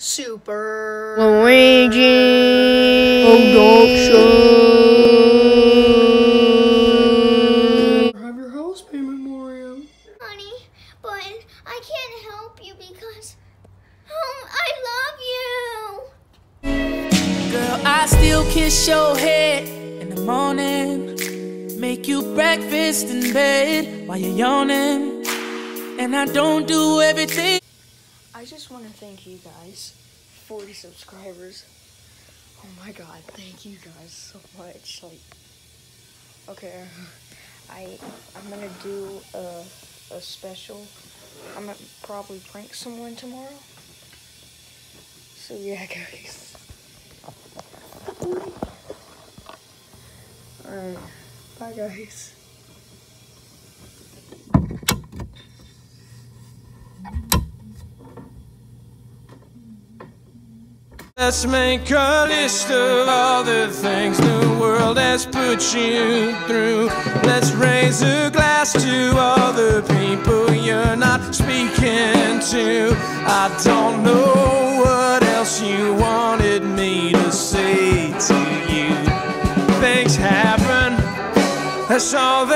Super Luigi Production. Have your house payment, Mario. Honey, but I can't help you because I love you. Girl, I still kiss your head in the morning, make you breakfast in bed while you're yawning, and I don't do everything. I just want to thank you guys. 40 subscribers. Oh my god, thank you guys so much. Like, okay, I'm gonna do a special. I'm gonna probably prank someone tomorrow. So yeah, guys. Alright, bye guys. Let's make a list of all the things the world has put you through. Let's raise a glass to all the people you're not speaking to. I don't know what else you wanted me to say to you. Things happen, that's all that